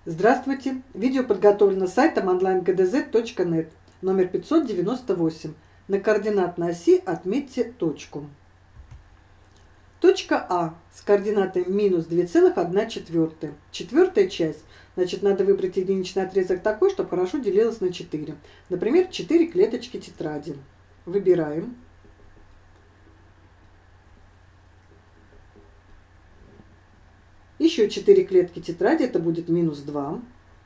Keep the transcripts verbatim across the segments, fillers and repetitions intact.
Здравствуйте! Видео подготовлено сайтом онлайн гэ дэ зет точка нет, номер пятьсот девяносто восемь. На координатной оси отметьте точку. Точка А с координатой минус две целых одна четвертая. Четвертая часть. Значит, надо выбрать единичный отрезок такой, чтобы хорошо делилось на четыре. Например, четыре клеточки тетради. Выбираем. Еще четыре клетки тетради, это будет минус два.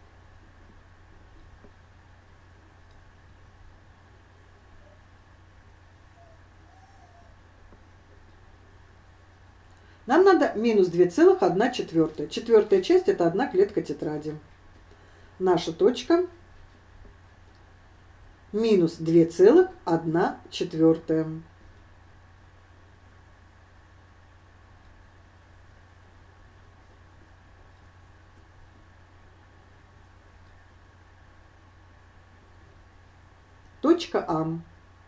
Нам надо минус две целых одна четвертая. Четвертая часть это одна клетка тетради. Наша точка минус две целых одна четвертая. Точка А.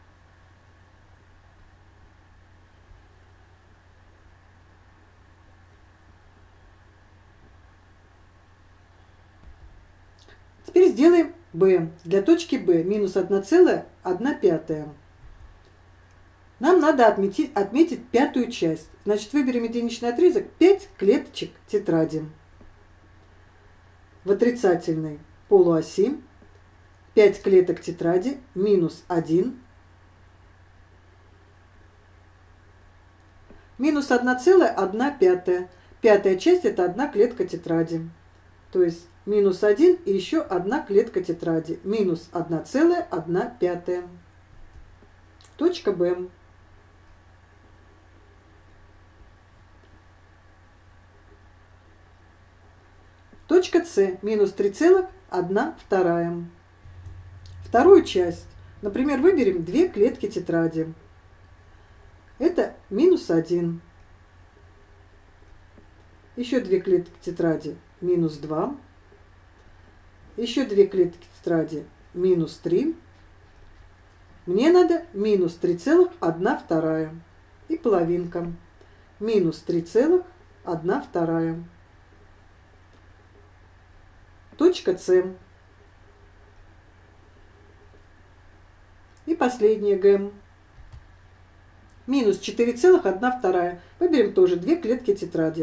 Теперь сделаем Б. Для точки Б минус одна целая одна пятая. Нам надо отметить, отметить пятую часть. Значит, выберем единичный отрезок пять клеточек тетради. В отрицательной полуоси пять клеток тетради минус один. Минус одна целая одна пятая. Пятая часть это одна клетка тетради. То есть минус один и еще одна клетка тетради. Минус одна целая одна пятая. Точка Б. Точка С. Минус три целых одна вторая. Вторую часть. Например, выберем две клетки тетради. Это минус один. Еще две клетки тетради. Минус два. Еще две клетки тетради. Минус три. Мне надо минус три целых одна вторая. И половинка. Минус три целых одна вторая. Точка С. И последняя Г. Минус четыре целых одна вторая. Выберем тоже две клетки тетради.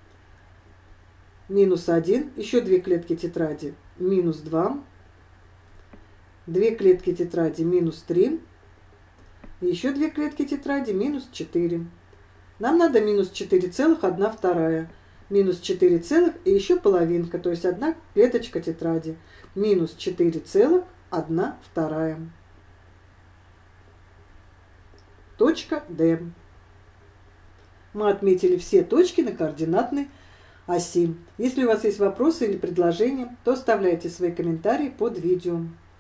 Минус один. Еще две клетки тетради. Минус два. Две клетки тетради. Минус три. Еще две клетки тетради. Минус четыре. Нам надо минус четыре целых одна вторая. Минус четыре целых и еще половинка. То есть одна клеточка тетради. Минус четыре целых одна вторая. Точка Д. Мы отметили все точки на координатной оси. Если у вас есть вопросы или предложения, то оставляйте свои комментарии под видео.